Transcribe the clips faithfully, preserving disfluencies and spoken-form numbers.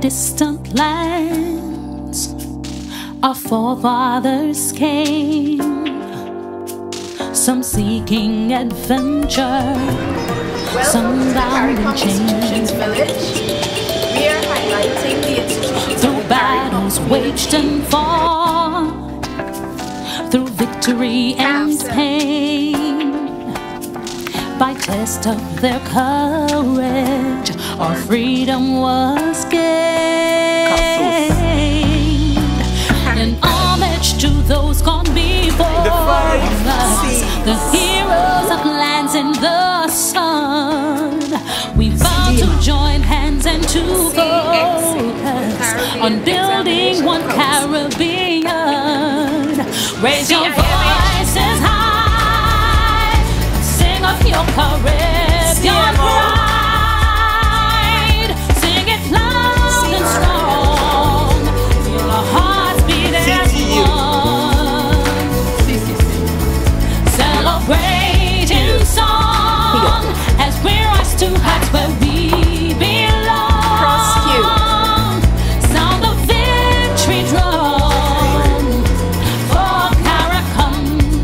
distant lands our forefathers came, some seeking adventure, some bound in chains. We are highlighting the institutions through battles waged and fought, through victory and pain. By test of their courage, our freedom was gained. In homage to those gone before us, the heroes of lands in the sun, we vow to join hands and to focus on building one Caribbean. Raise your voices high, sing of your Caribbean pride. Sing it loud and strong, feel our hearts beat as one. Celebrate in song as we rise to heights where we belong. Sound the victory drum for CARICOM.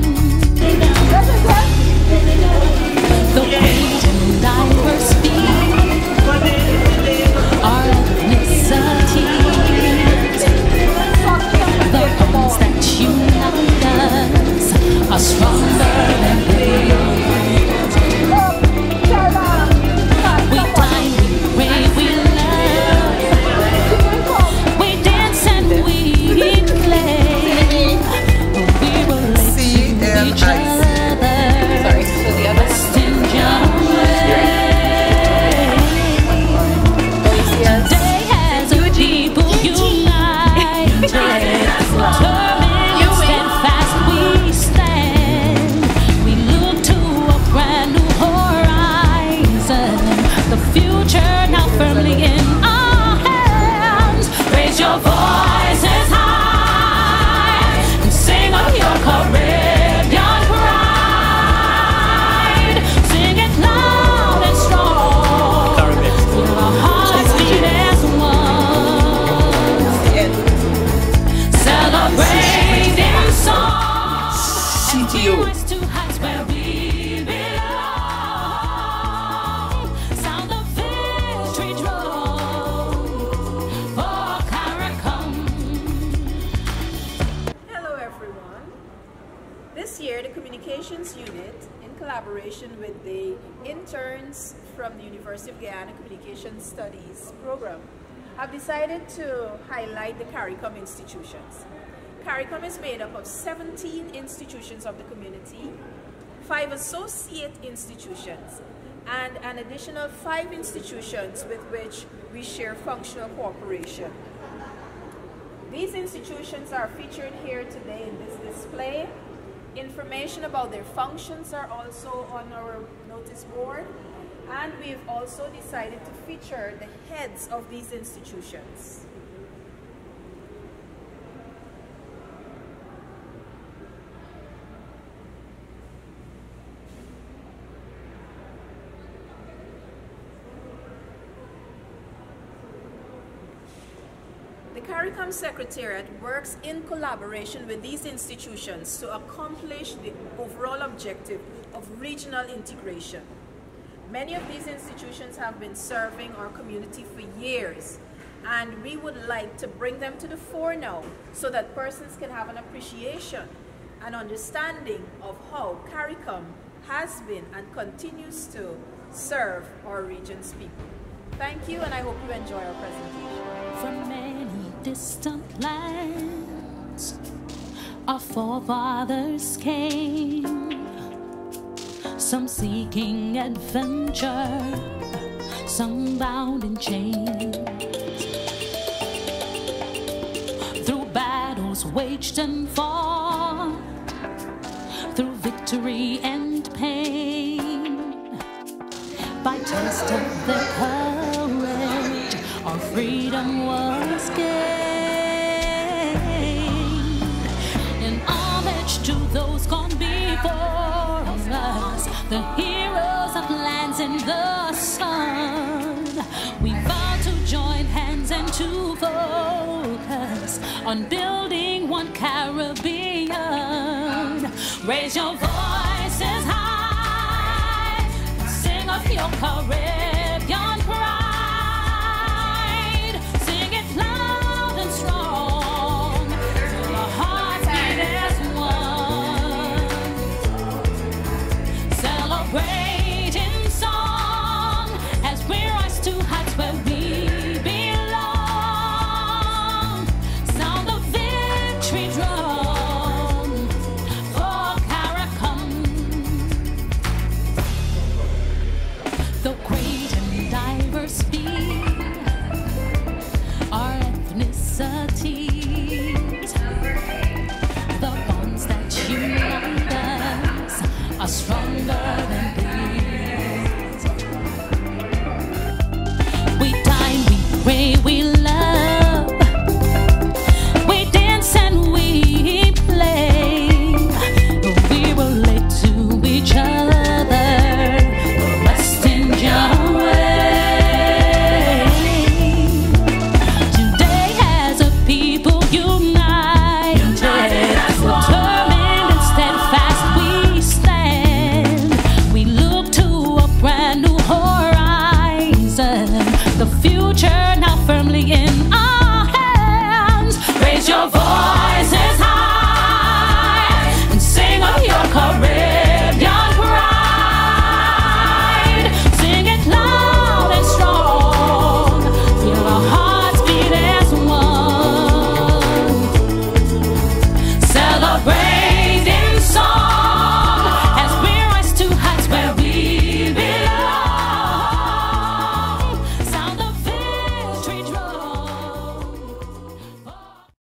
The great and diverse being, our ethnicities, the bonds that unite us are stronger than great. We die, we pray, we love, we dance and we play. We relate to each other, best in today as a people united, determined, steadfast we stand. We look to a brand new horizon, the future now firmly in our hands. Raise your voices high and sing of your Caribbean pride. Sing it loud and strong, feel our hearts beat as one. Celebrate in song and we rise to heights where we belong. Sound the victory drum for CARICOM. Hello everyone. This year the Communications Unit, in collaboration with the Interns from the University of Guyana Communication Studies program, have decided to highlight the CARICOM institutions. CARICOM is made up of seventeen institutions of the community, five associate institutions, and an additional five institutions with which we share functional cooperation. These institutions are featured here today in this display. Information about their functions are also on our notice board, and we've also decided to feature the heads of these institutions. The CARICOM Secretariat works in collaboration with these institutions to accomplish the overall objective of regional integration. Many of these institutions have been serving our community for years, and we would like to bring them to the fore now so that persons can have an appreciation and understanding of how CARICOM has been and continues to serve our region's people. Thank you, and I hope you enjoy our presentation. From many distant lands our forefathers came, some seeking adventure, some bound in chains. Through battles waged and fought, through victory and pain. By test of their courage, our freedom was gained. In homage to those gone before us, the heroes of lands in the sun, we vow to join hands and to to focus on building one Caribbean. Raise your voices high, sing of your courage.